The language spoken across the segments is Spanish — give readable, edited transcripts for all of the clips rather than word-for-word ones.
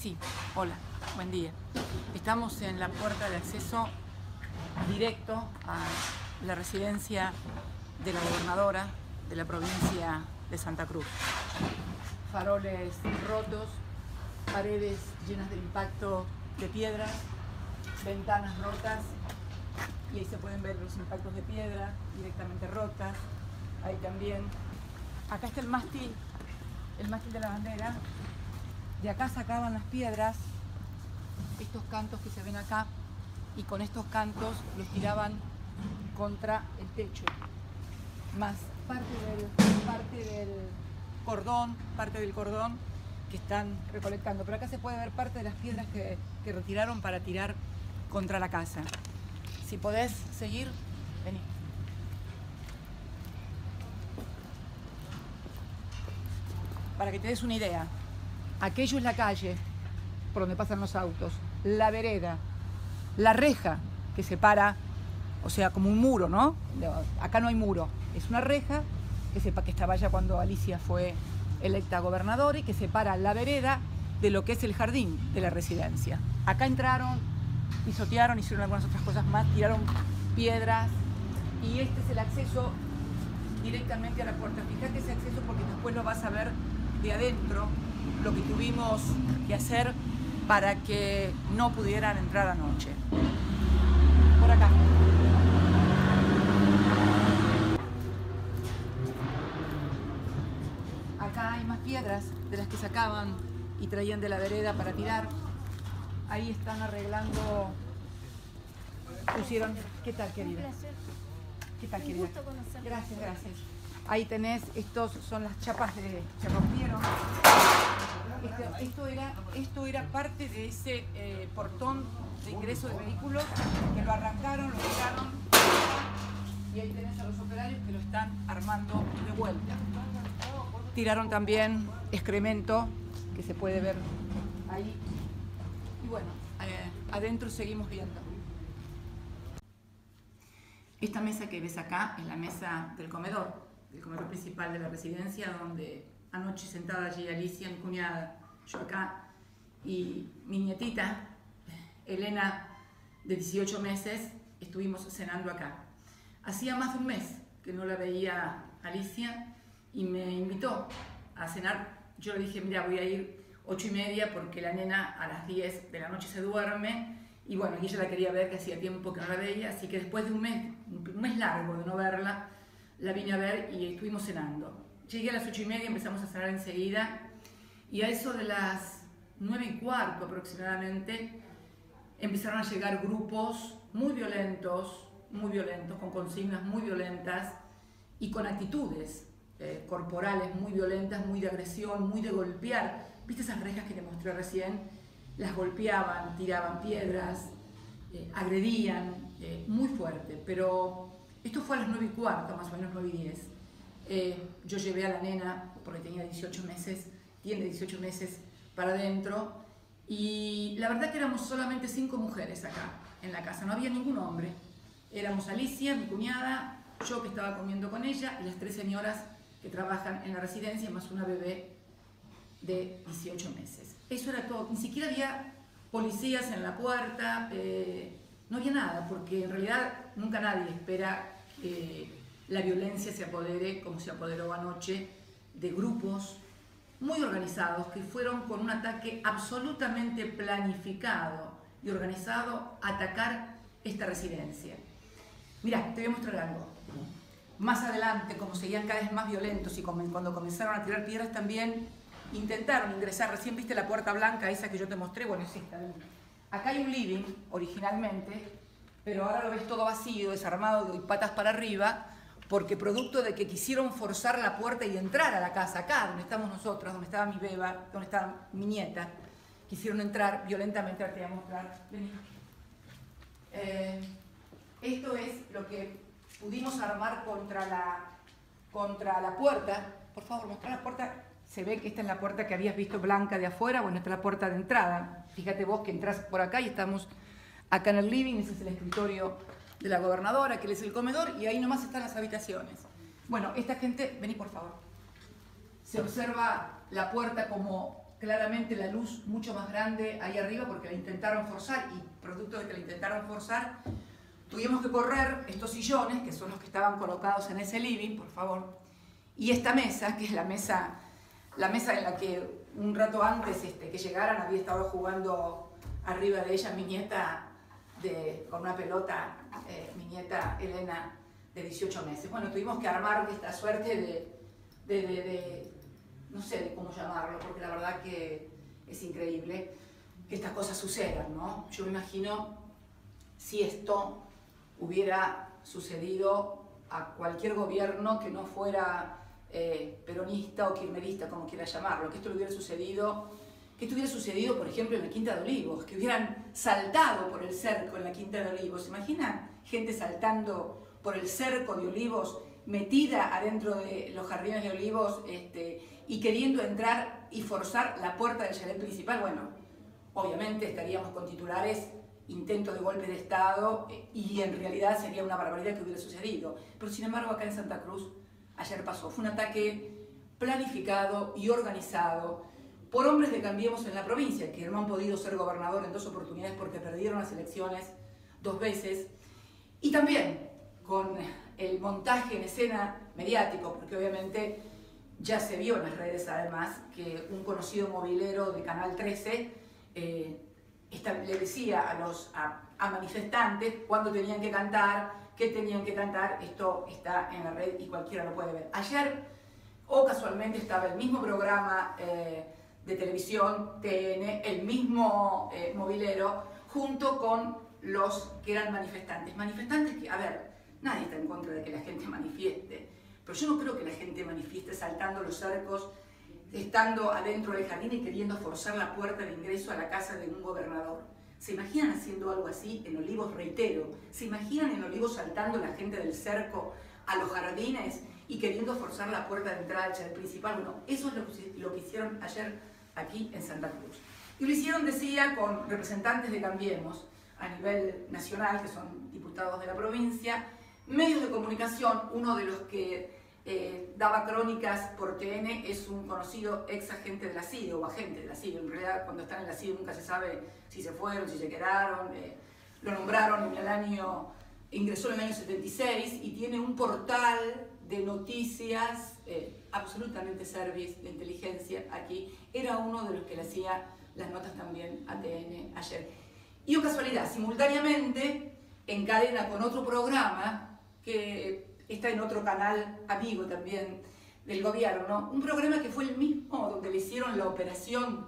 Sí, hola, buen día. Estamos en la puerta de acceso directo a la residencia de la gobernadora de la provincia de Santa Cruz. Faroles rotos, paredes llenas de impacto de piedras, ventanas rotas, y ahí se pueden ver los impactos de piedra directamente rotas. Ahí también. Acá está el mástil de la bandera. De acá sacaban las piedras, estos cantos que se ven acá, y con estos cantos los tiraban contra el techo. Más parte del cordón que están recolectando. Pero acá se puede ver parte de las piedras que retiraron para tirar contra la casa. Si podés seguir, vení. Para que te des una idea, aquello es la calle por donde pasan los autos, la vereda, la reja que separa, o sea, como un muro, ¿no? Acá no hay muro, es una reja que estaba ya cuando Alicia fue electa gobernadora y que separa la vereda de lo que es el jardín de la residencia. Acá entraron, pisotearon, hicieron algunas otras cosas más, tiraron piedras, y este es el acceso directamente a la puerta. Fíjate ese acceso porque después lo vas a ver de adentro, lo que tuvimos que hacer para que no pudieran entrar anoche. Por acá. Acá hay más piedras de las que sacaban y traían de la vereda para tirar. Ahí están arreglando. Pusieron. ¿Qué tal, querida? Un placer. ¿Qué tal, querida? Un gusto conocerla. Gracias, gracias. Ahí tenés, estos son las chapas se rompieron. Esto era parte de ese portón de ingreso de vehículos que lo arrancaron, lo tiraron, y ahí tenés a los operarios que lo están armando de vuelta. Tiraron también excremento que se puede ver ahí. Y bueno, adentro seguimos viendo. Esta mesa que ves acá es la mesa del comedor principal de la residencia, donde anoche sentada allí Alicia, mi cuñada, yo acá, y mi nietita, Elena, de 18 meses, estuvimos cenando acá. Hacía más de un mes que no la veía Alicia y me invitó a cenar. Yo le dije, mira, voy a ir 8:30 porque la nena a las 10 de la noche se duerme. Y bueno, ella la quería ver, que hacía tiempo que no la veía, así que después de un mes largo de no verla, la vine a ver y estuvimos cenando. Llegué a las 8:30, empezamos a cenar enseguida, y a eso de las 9:15 aproximadamente, empezaron a llegar grupos muy violentos, con consignas muy violentas y con actitudes corporales muy violentas, muy de agresión, muy de golpear. ¿Viste esas rejas que te mostré recién? Las golpeaban, tiraban piedras, agredían, muy fuerte. Pero esto fue a las 9:15, más o menos 9:10. Yo llevé a la nena, porque tenía 18 meses, tiene 18 meses, para adentro, y la verdad que éramos solamente 5 mujeres acá en la casa, no había ningún hombre. Éramos Alicia, mi cuñada, yo que estaba comiendo con ella, y las 3 señoras que trabajan en la residencia, más una bebé de 18 meses. Eso era todo, ni siquiera había policías en la puerta, no había nada, porque en realidad nunca nadie espera que la violencia se apodere, como se apoderó anoche, de grupos muy organizados que fueron con un ataque absolutamente planificado y organizado a atacar esta residencia. Mirá, te voy a mostrar algo. Más adelante, como seguían cada vez más violentos y cuando comenzaron a tirar piedras también, intentaron ingresar. Recién viste la puerta blanca esa que yo te mostré, bueno, es esta. Acá hay un living originalmente, pero ahora lo ves todo vacío, desarmado y patas para arriba, porque producto de que quisieron forzar la puerta y entrar a la casa, acá donde estamos nosotras, donde estaba mi beba, donde estaba mi nieta, quisieron entrar violentamente. Ahora te voy a mostrar. Vení. Esto es lo que pudimos armar contra la puerta. Por favor, mostrar la puerta. Se ve que esta es la puerta que habías visto blanca de afuera. Bueno, esta es la puerta de entrada. Fíjate vos que entras por acá y estamos acá en el living. Ese es el escritorio de la gobernadora, que es el comedor, y ahí nomás están las habitaciones. Bueno, esta gente, vení por favor. Se observa la puerta como claramente la luz mucho más grande ahí arriba porque la intentaron forzar, y producto de que la intentaron forzar, tuvimos que correr estos sillones, que son los que estaban colocados en ese living, por favor, y esta mesa, que es la mesa en la que un rato antes que llegaran había estado jugando arriba de ella mi nieta con una pelota, mi nieta Elena, de 18 meses. Bueno, tuvimos que armar esta suerte no sé de cómo llamarlo, porque la verdad que es increíble que estas cosas sucedan, ¿no? Yo me imagino si esto hubiera sucedido a cualquier gobierno que no fuera peronista o kirchnerista, como quiera llamarlo, que esto le hubiera sucedido, por ejemplo, en la Quinta de Olivos, que hubieran saltado por el cerco en la Quinta de Olivos. ¿Se imaginan gente saltando por el cerco de Olivos, metida adentro de los jardines de Olivos y queriendo entrar y forzar la puerta del chalet principal? Bueno, obviamente estaríamos con titulares intento de golpe de Estado y en realidad sería una barbaridad que hubiera sucedido. Pero sin embargo acá en Santa Cruz ayer pasó. Fue un ataque planificado y organizado por hombres de Cambiemos en la provincia, que no han podido ser gobernador en 2 oportunidades porque perdieron las elecciones 2 veces, y también con el montaje en escena mediático, porque obviamente ya se vio en las redes además que un conocido movilero de Canal 13 le decía a manifestantes cuándo tenían que cantar, qué tenían que cantar. Esto está en la red y cualquiera lo puede ver. Ayer, o casualmente, estaba el mismo programa de televisión, TN, el mismo movilero, junto con los que eran manifestantes. Manifestantes que, a ver, nadie está en contra de que la gente manifieste, pero yo no creo que la gente manifieste saltando los cercos, estando adentro del jardín y queriendo forzar la puerta de ingreso a la casa de un gobernador. ¿Se imaginan haciendo algo así en Olivos? Reitero, ¿se imaginan en Olivos saltando la gente del cerco a los jardines y queriendo forzar la puerta de entrada al chalet principal? Bueno, eso es lo que hicieron ayer aquí en Santa Cruz. Y lo hicieron, decía, con representantes de Cambiemos a nivel nacional, que son diputados de la provincia, medios de comunicación. Uno de los que daba crónicas por TN es un conocido ex agente de la CIDE, o agente de la CIDE. En realidad, cuando están en la CIDE nunca se sabe si se fueron, si se quedaron. Lo nombraron ingresó en el año 76 y tiene un portal de noticias absolutamente service, de inteligencia aquí. Era uno de los que le hacía las notas también a TN ayer. Y, o casualidad, simultáneamente encadena con otro programa que está en otro canal amigo también del gobierno, un programa que fue el mismo donde le hicieron la operación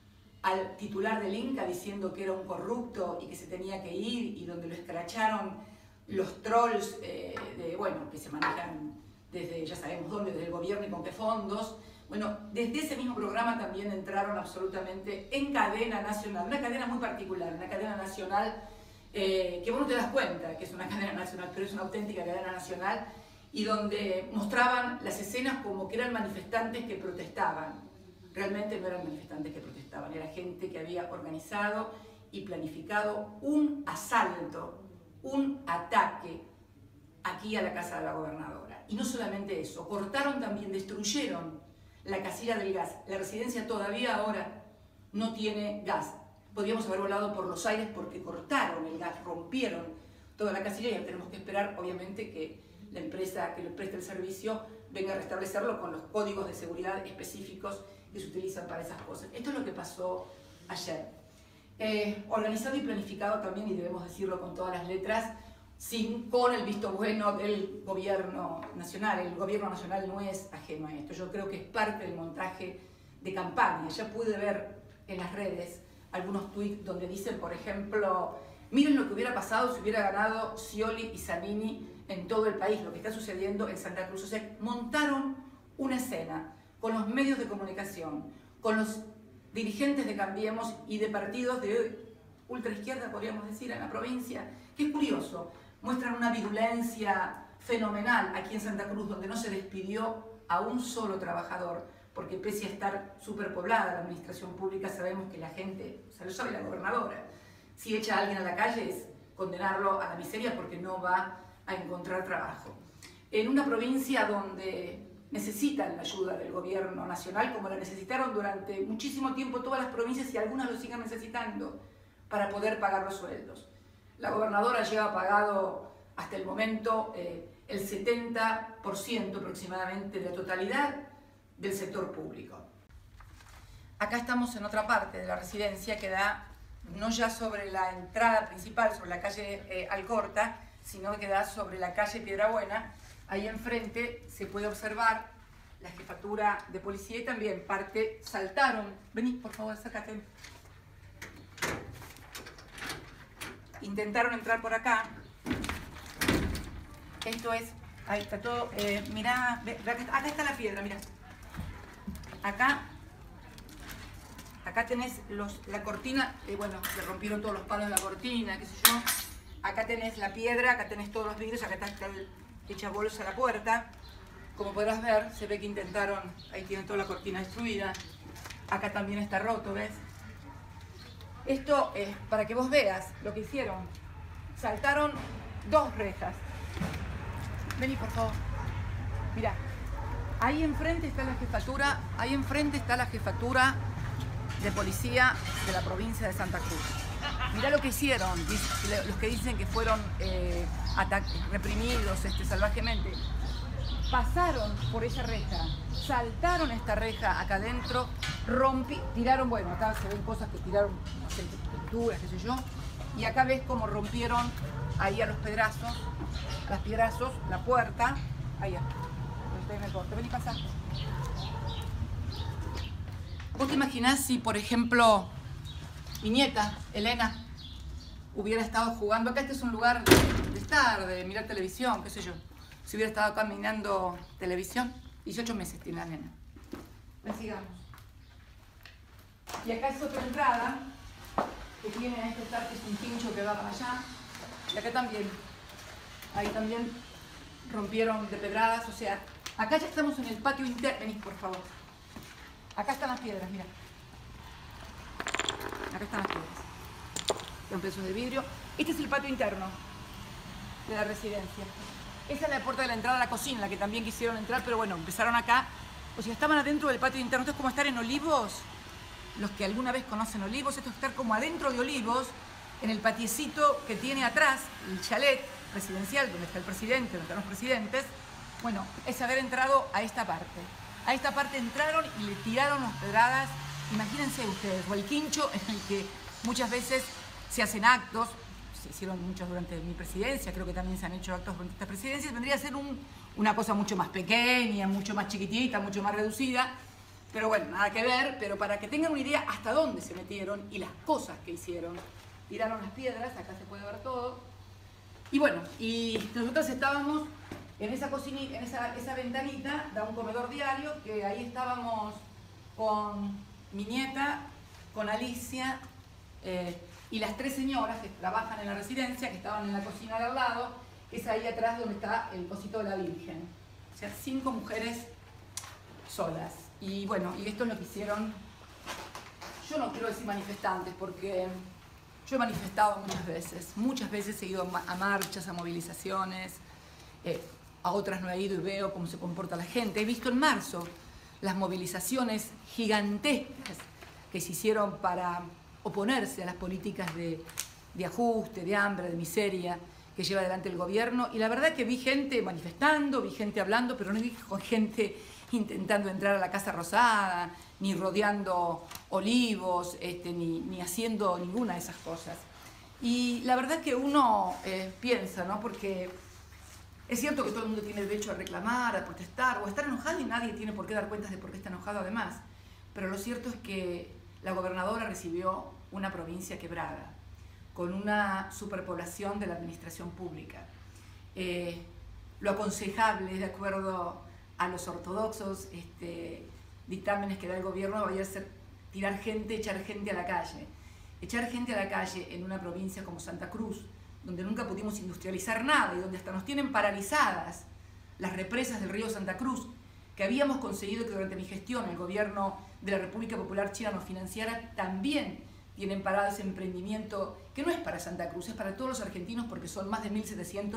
al titular del Inca diciendo que era un corrupto y que se tenía que ir, y donde lo escracharon los trolls que se manejan desde ya sabemos dónde, desde el gobierno y con qué fondos. Bueno, desde ese mismo programa también entraron absolutamente en cadena nacional, una cadena muy particular, una cadena nacional que vos no te das cuenta que es una cadena nacional, pero es una auténtica cadena nacional, y donde mostraban las escenas como que eran manifestantes que protestaban. Realmente no eran manifestantes que protestaban, era gente que había organizado y planificado un asalto, un ataque aquí a la casa de la gobernadora. Y no solamente eso, cortaron también, destruyeron la casilla del gas. La residencia todavía ahora no tiene gas. Podríamos haber volado por los aires porque cortaron el gas, rompieron toda la casilla, y ahora tenemos que esperar, obviamente, que la empresa que le presta el servicio venga a restablecerlo con los códigos de seguridad específicos que se utilizan para esas cosas. Esto es lo que pasó ayer. Organizado y planificado también, y debemos decirlo con todas las letras, con el visto bueno del gobierno nacional. El gobierno nacional no es ajeno a esto. Yo creo que es parte del montaje de campaña. Ya pude ver en las redes algunos tweets donde dicen, por ejemplo, miren lo que hubiera pasado si hubiera ganado Scioli y Zanini en todo el país, lo que está sucediendo en Santa Cruz. O sea, montaron una escena con los medios de comunicación, con los dirigentes de Cambiemos y de partidos de ultraizquierda, podríamos decir, en la provincia, que es curioso, muestran una virulencia fenomenal aquí en Santa Cruz, donde no se despidió a un solo trabajador, porque pese a estar superpoblada la administración pública, sabemos que la gente, o sea, lo sabe la gobernadora, si echa a alguien a la calle es condenarlo a la miseria porque no va a encontrar trabajo. En una provincia donde necesitan la ayuda del gobierno nacional, como la necesitaron durante muchísimo tiempo todas las provincias y algunas lo siguen necesitando para poder pagar los sueldos. La gobernadora lleva pagado hasta el momento el 70% aproximadamente de la totalidad del sector público. Acá estamos en otra parte de la residencia que da no ya sobre la entrada principal, sobre la calle Alcorta, sino que da sobre la calle Piedrabuena. Ahí enfrente se puede observar la jefatura de policía y también parte saltaron. Vení, por favor, acércate. Intentaron entrar por acá. Esto es, ahí está todo, mirá, acá está la piedra, mirá. Acá tenés la cortina, bueno, le rompieron todos los palos de la cortina, qué sé yo. Acá tenés la piedra, acá tenés todos los vidrios, acá está hecha bolsa la puerta. Como podrás ver, se ve que intentaron, ahí tienen toda la cortina destruida. Acá también está roto, ¿ves? Esto es para que vos veas lo que hicieron. Saltaron 2 rejas. Vení, por favor. Mirá, ahí enfrente está la jefatura, de policía de la provincia de Santa Cruz. Mirá lo que hicieron, los que dicen que fueron reprimidos salvajemente. Pasaron por esa reja, saltaron esta reja acá adentro, tiraron, bueno, acá se ven cosas que tiraron, no sé, pinturas, qué sé yo, y acá ves cómo rompieron ahí a los piedrazos, la puerta, ahí me corto, vení, pasá. ¿Vos te imaginás si, por ejemplo, mi nieta, Elena, hubiera estado jugando? Acá este es un lugar de estar, de mirar televisión, qué sé yo. Si hubiera estado acá mirando televisión, 18 meses tiene la nena. Sigamos. Y acá es otra entrada que tiene que es un pincho que va para allá. Y acá también. Ahí también rompieron de pedradas. O sea, acá ya estamos en el patio interno. Vení, por favor. Acá están las piedras, mira. Acá están las piedras. Son pedazos de vidrio. Este es el patio interno de la residencia. Esa es la puerta de la entrada a la cocina, la que también quisieron entrar, pero bueno, empezaron acá. O sea, estaban adentro del patio interno. Esto es como estar en Olivos. Los que alguna vez conocen Olivos, esto es estar como adentro de Olivos, en el patiecito que tiene atrás, el chalet presidencial, donde está el presidente, donde están los presidentes. Bueno, es haber entrado a esta parte. A esta parte entraron y le tiraron las pedradas. Imagínense ustedes, o el quincho en el que muchas veces se hacen actos. Se hicieron muchos durante mi presidencia, creo que también se han hecho actos durante esta presidencia. Vendría a ser una cosa mucho más pequeña, mucho más chiquitita, mucho más reducida. Pero bueno, nada que ver, pero para que tengan una idea hasta dónde se metieron y las cosas que hicieron. Tiraron las piedras, acá se puede ver todo. Y bueno, y nosotros estábamos en esa cocinita, en esa ventanita, da un comedor diario, que ahí estábamos con mi nieta, con Alicia, y las 3 señoras que trabajan en la residencia, que estaban en la cocina de al lado, que es ahí atrás donde está el cosito de la Virgen. O sea, 5 mujeres solas. Y bueno, y esto es lo que hicieron. Yo no quiero decir manifestantes, porque yo he manifestado muchas veces he ido a marchas, a movilizaciones, a otras no he ido y veo cómo se comporta la gente. He visto en marzo las movilizaciones gigantescas que se hicieron para oponerse a las políticas de ajuste, de hambre, de miseria que lleva adelante el gobierno. Y la verdad que vi gente manifestando, vi gente hablando, pero no vi gente intentando entrar a la Casa Rosada, ni rodeando Olivos, ni haciendo ninguna de esas cosas. Y la verdad que uno piensa, ¿no? Porque es cierto que todo el mundo tiene derecho a reclamar, a protestar o a estar enojado y nadie tiene por qué dar cuentas de por qué está enojado además. Pero lo cierto es que la gobernadora recibió una provincia quebrada, con una superpoblación de la administración pública. Lo aconsejable, de acuerdo a los ortodoxos dictámenes que da el gobierno, vaya a ser tirar gente, echar gente a la calle. Echar gente a la calle en una provincia como Santa Cruz, donde nunca pudimos industrializar nada y donde hasta nos tienen paralizadas las represas del río Santa Cruz, que habíamos conseguido que durante mi gestión el gobierno de la República Popular China nos financiara, también tienen parado ese emprendimiento que no es para Santa Cruz, es para todos los argentinos porque son más de 1.700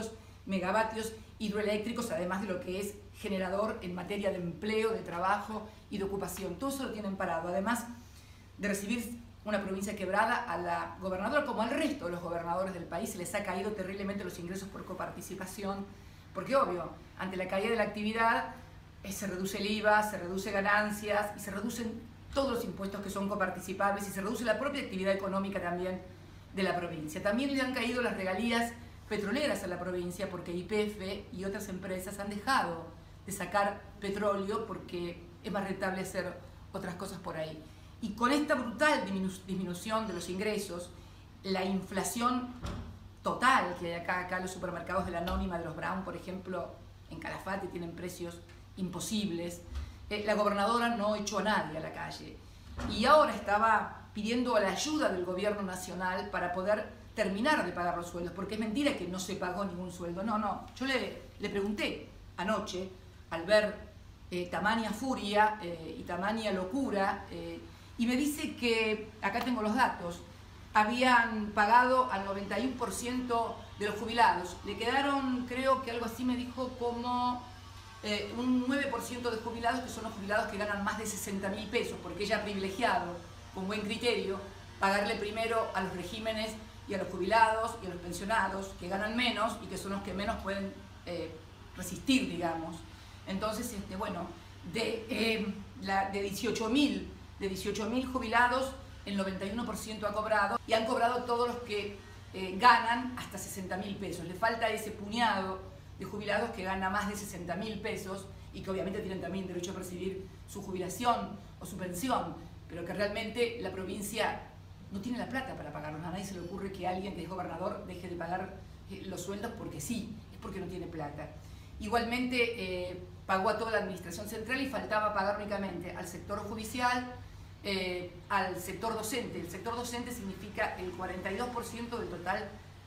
megavatios hidroeléctricos, además de lo que es generador en materia de empleo, de trabajo y de ocupación. Todo eso lo tienen parado, además de recibir una provincia quebrada. A la gobernadora, como al resto de los gobernadores del país, se les ha caído terriblemente los ingresos por coparticipación, porque obvio, ante la caída de la actividad se reduce el IVA, se reduce ganancias y se reducen todos los impuestos que son coparticipables y se reduce la propia actividad económica también de la provincia. También le han caído las regalías petroleras a la provincia porque YPF y otras empresas han dejado de sacar petróleo porque es más rentable hacer otras cosas por ahí. Y con esta brutal disminución de los ingresos, la inflación total que hay acá los supermercados de la Anónima, de los Brown, por ejemplo, en Calafate tienen precios imposibles, la gobernadora no echó a nadie a la calle. Y ahora estaba pidiendo la ayuda del gobierno nacional para poder terminar de pagar los sueldos, porque es mentira que no se pagó ningún sueldo. No, yo le pregunté anoche, al ver tamaña furia y tamaña locura, y me dice que, acá tengo los datos, habían pagado al 91% de los jubilados. Le quedaron, creo que algo así me dijo, como un 9% de jubilados, que son los jubilados que ganan más de 60.000 pesos, porque ella ha privilegiado, con buen criterio, pagarle primero a los regímenes y a los jubilados y a los pensionados, que ganan menos y que son los que menos pueden resistir, digamos. Entonces, bueno, de 18.000 jubilados, el 91% ha cobrado, y han cobrado todos los que ganan hasta 60.000 pesos. Le falta ese puñado de jubilados que gana más de 60.000 pesos y que obviamente tienen también derecho a percibir su jubilación o su pensión, pero que realmente la provincia no tiene la plata para pagarlos. A nadie se le ocurre que alguien que es gobernador deje de pagar los sueldos porque sí, es porque no tiene plata. Igualmente pagó a toda la administración central y faltaba pagar únicamente al sector judicial, al sector docente. El sector docente significa el 42% del total,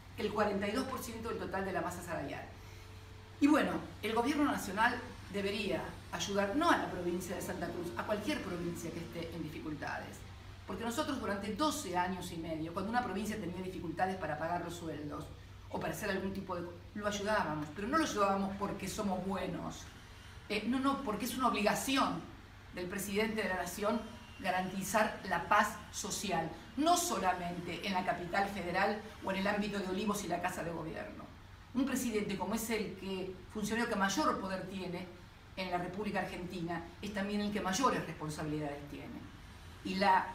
de la masa salarial. Y bueno, el gobierno nacional debería ayudar no a la provincia de Santa Cruz, a cualquier provincia que esté en dificultades. Porque nosotros durante 12 años y medio, cuando una provincia tenía dificultades para pagar los sueldos o para hacer algún tipo de... lo ayudábamos, pero no lo ayudábamos porque somos buenos. No, porque es una obligación del presidente de la Nación garantizar la paz social, no solamente en la capital federal o en el ámbito de Olivos y la Casa de Gobierno. Un presidente como es el funcionario que mayor poder tiene en la República Argentina, es también el que mayores responsabilidades tiene. Y la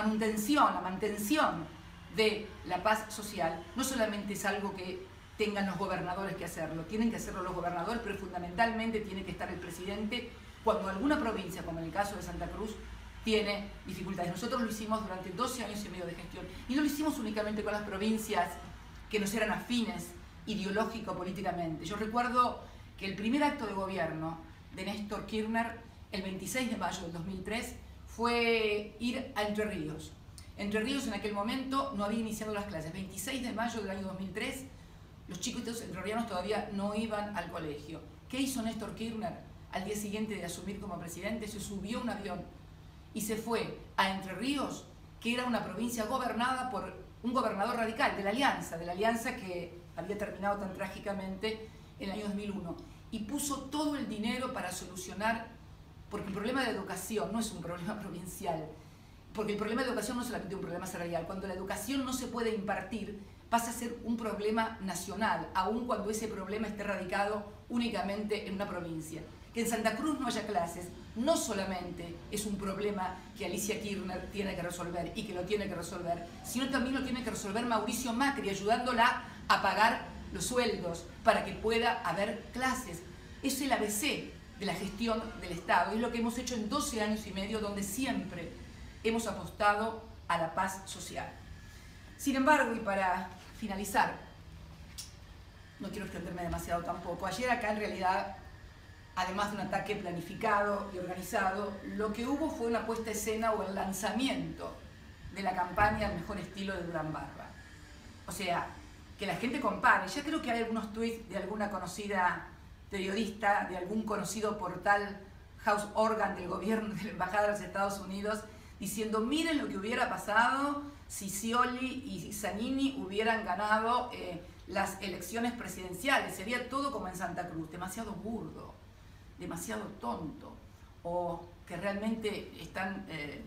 mantención de la paz social no solamente es algo que tengan los gobernadores que hacerlo, tienen que hacerlo los gobernadores, pero fundamentalmente tiene que estar el presidente cuando alguna provincia, como en el caso de Santa Cruz, tiene dificultades. Nosotros lo hicimos durante 12 años y medio de gestión, y no lo hicimos únicamente con las provincias que nos eran afines ideológico-políticamente. Yo recuerdo que el primer acto de gobierno de Néstor Kirchner, el 26 de mayo del 2003, fue ir a Entre Ríos. Entre Ríos en aquel momento no había iniciado las clases. 26 de mayo del año 2003, los chicos entrerrianos todavía no iban al colegio. ¿Qué hizo Néstor Kirchner al día siguiente de asumir como presidente? Se subió a un avión y se fue a Entre Ríos, que era una provincia gobernada por un gobernador radical de la alianza que había terminado tan trágicamente en el año 2001, y puso todo el dinero para solucionar, porque el problema de educación no es un problema provincial, porque el problema de educación no es solamente un problema salarial. Cuando la educación no se puede impartir, pasa a ser un problema nacional, aun cuando ese problema esté radicado únicamente en una provincia. Que en Santa Cruz no haya clases no solamente es un problema que Alicia Kirchner tiene que resolver y que lo tiene que resolver, sino también lo tiene que resolver Mauricio Macri, ayudándola a pagar los sueldos para que pueda haber clases. Es el ABC de la gestión del Estado, es lo que hemos hecho en 12 años y medio, donde siempre hemos apostado a la paz social. Sin embargo, y para finalizar, no quiero extenderme demasiado tampoco, ayer acá en realidad, además de un ataque planificado y organizado, lo que hubo fue una puesta a escena o el lanzamiento de la campaña al mejor estilo de Durán Barba. O sea, que la gente compare. Ya creo que hay algunos tweets de alguna conocida periodista, de algún conocido portal House Organ del gobierno, de la Embajada de los Estados Unidos, diciendo miren lo que hubiera pasado si Scioli y Zanini hubieran ganado las elecciones presidenciales. Sería todo como en Santa Cruz, demasiado burdo, demasiado tonto, o que realmente están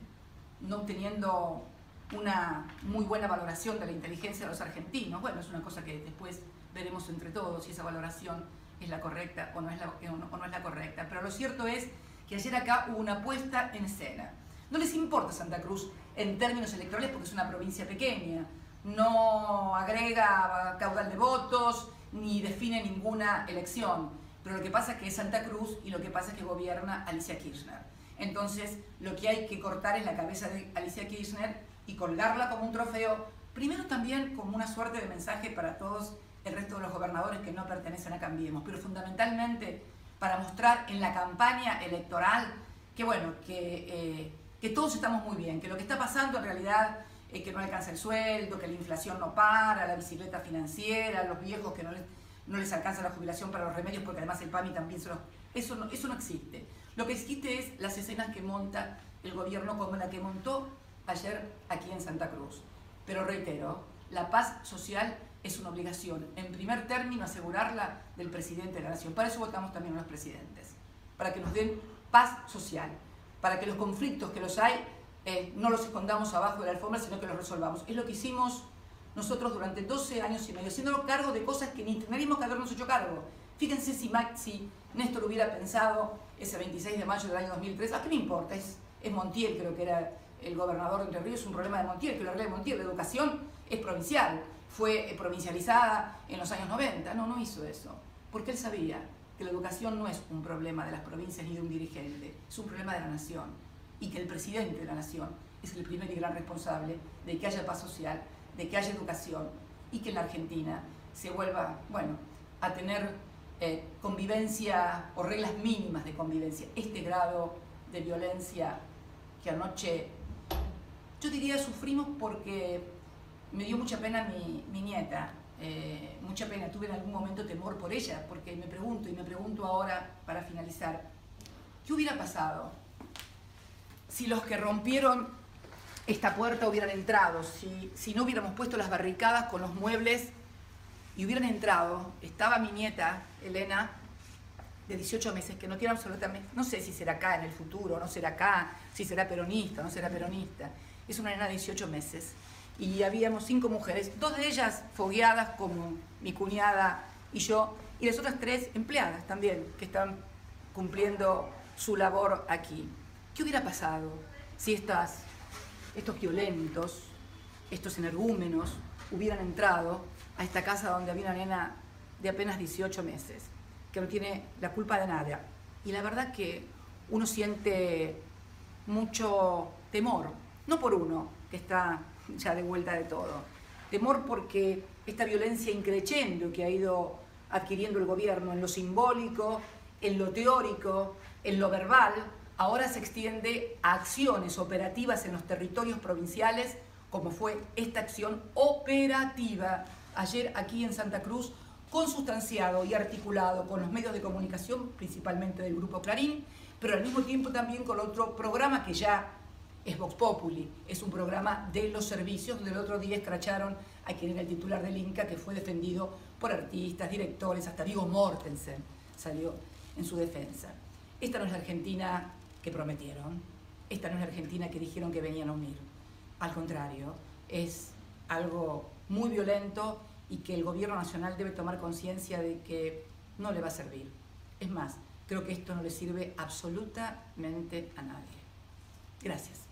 no teniendo una muy buena valoración de la inteligencia de los argentinos. Bueno, es una cosa que después veremos entre todos si esa valoración es la correcta o no es la correcta. Pero lo cierto es que ayer acá hubo una puesta en escena. No les importa Santa Cruz en términos electorales porque es una provincia pequeña, no agrega caudal de votos ni define ninguna elección, pero lo que pasa es que es Santa Cruz y lo que pasa es que gobierna Alicia Kirchner. Entonces lo que hay que cortar es la cabeza de Alicia Kirchner y colgarla como un trofeo, primero también como una suerte de mensaje para todos el resto de los gobernadores que no pertenecen a Cambiemos, pero fundamentalmente para mostrar en la campaña electoral que bueno, que todos estamos muy bien, que lo que está pasando en realidad es que no alcanza el sueldo, que la inflación no para, la bicicleta financiera, los viejos que no les alcanza la jubilación para los remedios porque además el PAMI también eso no existe. Lo que existe es las escenas que monta el gobierno como la que montó ayer aquí en Santa Cruz. Pero reitero, la paz social es una obligación, en primer término, asegurarla del presidente de la Nación. Para eso votamos también a los presidentes, para que nos den paz social, para que los conflictos que los hay no los escondamos abajo de la alfombra, sino que los resolvamos. Es lo que hicimos nosotros durante 12 años y medio, haciéndonos cargo de cosas que ni tendríamos que habernos hecho cargo. Fíjense si Néstor hubiera pensado ese 26 de mayo del año 2003, ¿a qué me importa? Es Montiel, creo que era el gobernador de Entre Ríos, es un problema de Montiel, que lo arregle Montiel. La educación es provincial, fue provincializada en los años 90. No hizo eso, porque él sabía que la educación no es un problema de las provincias ni de un dirigente, es un problema de la nación, y que el presidente de la nación es el primer y gran responsable de que haya paz social, de que haya educación, y que en la Argentina se vuelva, bueno, a tener convivencia o reglas mínimas de convivencia. Este grado de violencia que anoche, yo diría, sufrimos porque me dio mucha pena mi nieta, mucha pena, tuve en algún momento temor por ella, porque me pregunto ahora, para finalizar, ¿qué hubiera pasado si los que rompieron esta puerta hubieran entrado, si no hubiéramos puesto las barricadas con los muebles y hubieran entrado? Estaba mi nieta, Elena, de 18 meses, que no quiero absolutamente, no sé si será acá en el futuro, no será acá, si será peronista o no será peronista, es una nena de 18 meses. Y habíamos 5 mujeres, 2 de ellas fogueadas como mi cuñada y yo, y las otras 3 empleadas también, que están cumpliendo su labor aquí. ¿Qué hubiera pasado si estos violentos, estos energúmenos, hubieran entrado a esta casa donde había una nena de apenas 18 meses, que no tiene la culpa de nada? Y la verdad que uno siente mucho temor, no por uno, que está ya de vuelta de todo, temor porque esta violencia increciendo que ha ido adquiriendo el gobierno en lo simbólico, en lo teórico, en lo verbal, ahora se extiende a acciones operativas en los territorios provinciales, como fue esta acción operativa ayer aquí en Santa Cruz, consustanciado y articulado con los medios de comunicación, principalmente del Grupo Clarín, pero al mismo tiempo también con otro programa que ya es Vox Populi, es un programa de los servicios, donde el otro día escracharon a quien era el titular del Inca, que fue defendido por artistas, directores, hasta Viggo Mortensen salió en su defensa. Esta no es la Argentina que prometieron, esta no es la Argentina que dijeron que venían a unir. Al contrario, es algo muy violento y que el gobierno nacional debe tomar conciencia de que no le va a servir. Es más, creo que esto no le sirve absolutamente a nadie. Gracias.